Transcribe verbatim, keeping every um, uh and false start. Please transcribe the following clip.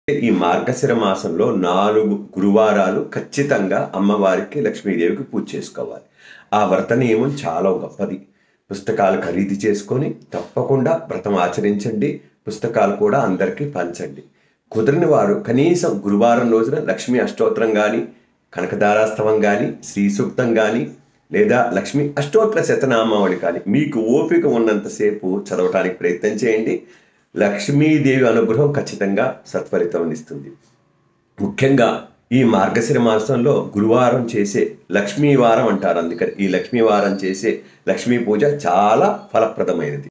ఈ మార్గశిర మాసంలో నాలుగు గురువారాలు ఖచ్చితంగా అమ్మవారికి లక్ష్మీదేవికి పూజ చేసుకోవాలి. ఆ వ్రత నియమం చాలా గొప్పది. పుస్తకాలు ఖరీదు చేసుకొని తప్పకుండా వ్రతం ఆచరించండి. పుస్తకాలు కూడా అందరికీ పంచండి. కుదిరిన వారు కనీసం గురువారం రోజున లక్ష్మీ అష్టోత్తరం కానీ, కనకదారాస్తవం కానీ, శ్రీ సూక్తం కానీ, లేదా లక్ష్మీ అష్టోత్తర శతనామావళి కానీ మీకు ఓపిక ఉన్నంతసేపు చదవటానికి ప్రయత్నం చేయండి. లక్ష్మీదేవి అనుగ్రహం ఖచ్చితంగా సత్ఫలితం ఇస్తుంది. ముఖ్యంగా ఈ మార్గశిర మాసంలో గురువారం చేసే లక్ష్మీవారం అంటారు. అందుకని ఈ లక్ష్మీవారం చేసే లక్ష్మీ పూజ చాలా ఫలప్రదమైనది.